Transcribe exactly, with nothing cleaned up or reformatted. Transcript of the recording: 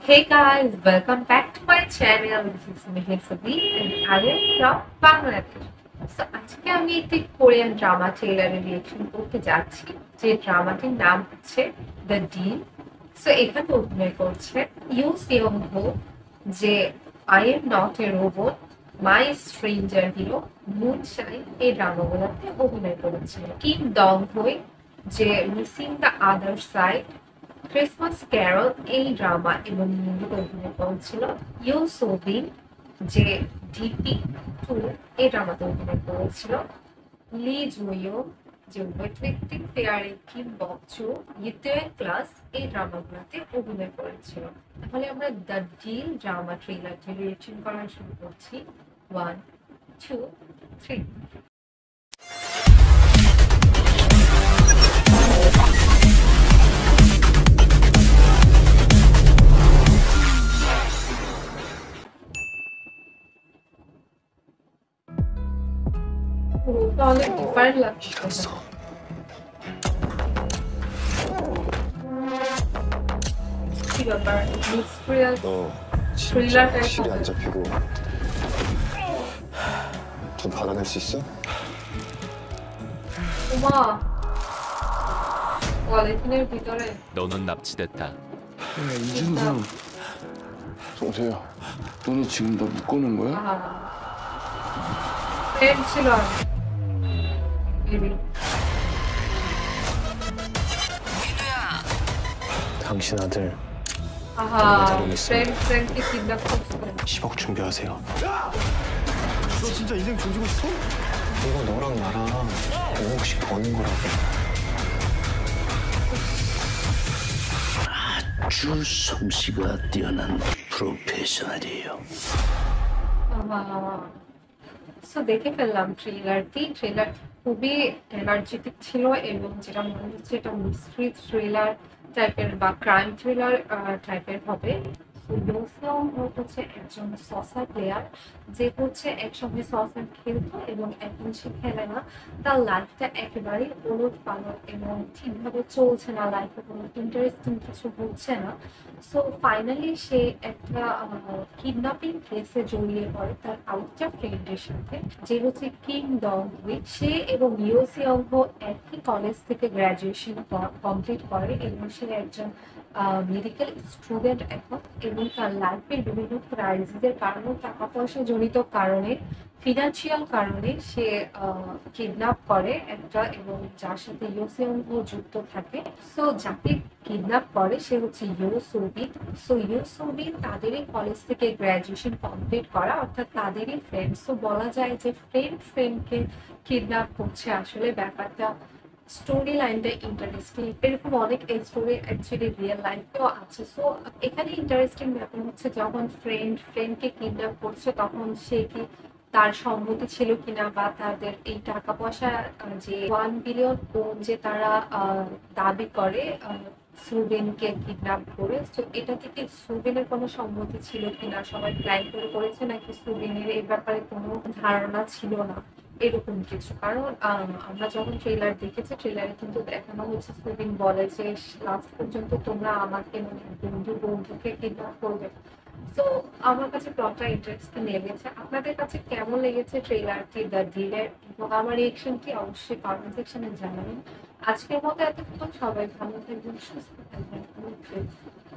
Hey guys, welcome back to my channel. This is Meher Sabi and I am from Bangladesh. So আজকে আমি একটি Korean drama ট্রেলারের reaction করতে যাচ্ছি, যে ড্রামাটির নাম হচ্ছে দ্য ডিল। সো এখানে অভিনয় করছে ইউ সিয়ং হো, যে I am not a robot, my stranger hero, moonshine এই ড্রামাগুলোতে অভিনয় করেছে। কিম ডং হোই, যে missing the other side, Christmas carol এই ড্রামা এবং মুভিতে অভিনয় করেছিল। ইউ সোবিন, যে ডিপি টু এই ড্রামাতে অভিনয় করেছিল। লি জুইও, যে ওয়েটলিফটিং প্লেয়ারে কিম বকচু, ইউটিউব ক্লাস এই ড্রামাগুলোতে অভিনয় করেছিল। তাহলে আমরা দ্য ডিল ড্রামা ট্রেলারটি রিঅ্যাকশন করা শুরু করছি। One, two, three. তাহলে ডিফারেন্ট লাগছে। কি ব্যাপার, মিস্ট্রিয়াস 너 থ্রিলার 진짜 টাইপ 확실히 안 হবে? 잡히고 돈 받아낼 수 있어? ওমা, ওয়ালেটিনের ভিতরে 너는 납치됐다. 야, 이준성, 정세야, 너네 지금 나 묶어놓은 거야? আহা ফ্রেন্ড ছিল বেবি। 당신 아들 আহা ফ্রেন্ড ফ্রেন্ডকে কিডন্যাপ করছে। 십억 준비하세요. 너 진짜 인생 조지고 싶어? 이거 너랑 나랑 오억씩 버는 거라고. 아주 솜씨가 뛰어난 프로페셔널이에요. আহা, সো দেখে ফেললাম ট্রেলারটি। ট্রেলার খুবই এনার্জেটিক ছিল এবং যেটা মনে হচ্ছে এটা মিস্ট্রি থ্রিলার টাইপের বা ক্রাইম থ্রিলার টাইপের হবে। ইউ সেয়ং হো হচ্ছে একজন সসা প্লেয়ার, যে হচ্ছে একসময় সসা খেলতো এবং এখন সে খেলে না। তার লাইফটা একেবারেই ওলট পালট এবং ঠিকভাবে চলছে না, লাইফে কোনো ইন্টারেস্টিং কিছু হচ্ছে না। সো ফাইনালি সে একটা কিডন্যাপিং কেসে জড়িয়ে পড়ে তার আরেকটা ফ্রেন্ডের সাথে, যে হচ্ছে কিম ডং হুই। সে এবং ইউ সিয়ং হো একই কলেজ থেকে গ্র্যাজুয়েশন কমপ্লিট করে এবং সে একজন মেডিকেল স্টুডেন্ট এখন, এবং তার লাইফের বিভিন্ন ক্রাইসিসের কারণে, টাকা পয়সা জনিত কারণে, ফিনান্সিয়াল কারণে সে কিডন্যাপ করে একটা, এবং যার সাথে ইউ সিয়ং হো যুক্ত থাকে। সো যাকে কিডন্যাপ করে সে হচ্ছে Yoo Subin. So Yoo Subin তাদেরই কলেজ থেকে গ্র্যাজুয়েশন কমপ্লিট করা, অর্থাৎ তাদেরই ফ্রেন্ড। সো বলা যায় যে ফ্রেন্ড ফ্রেন্ডকে কিডন্যাপ করছে। আসলে ব্যাপারটা স্টোরি লাইনটা ইন্টারেস্টিং। এরকম অনেক স্টোরি অ্যাকচুয়ালি রিয়েল লাইফেও আছে। সো এখানে ইন্টারেস্টিং ব্যাপার হচ্ছে যখন ফ্রেন্ড ফ্রেন্ডকে কিডন্যাপ করছে তখন সে কি তার সম্মতি ছিল কিনা, বা তাদের এই টাকা পয়সা যে ওয়ান বিলিয়ন লোন যে তারা দাবি করে সুবিনকে কিডন্যাপ করে, তো এটা থেকে সুবিনের কোনো সম্মতি ছিল কিনা, সবাই প্ল্যান করে করেছে নাকি সুবিনের এই ব্যাপারে কোনো ধারণা ছিল না, এরকম কিছু। কারণ আমরা যখন ট্রেলার দেখেছি, ট্রেলারে কিন্তু দেখানো হচ্ছে সুবিন বলে যে লাস্ট পর্যন্ত তোমরা আমাকে মানে বন্ধু বন্ধুকে কিডন্যাপ করবে। তো আমার কাছে প্লটটা ইন্টারেস্টিং লেগেছে। আপনাদের কাছে কেমন লেগেছে ট্রেলারটি দ্য ডিলের, এবং আমার রিয়েকশনটি অবশ্যই কমেন্ট সেকশনে জানাবেন। আজকের মতো এতক্ষণ সবাই ভালো থাকবেন, সুস্থ থাকবেন।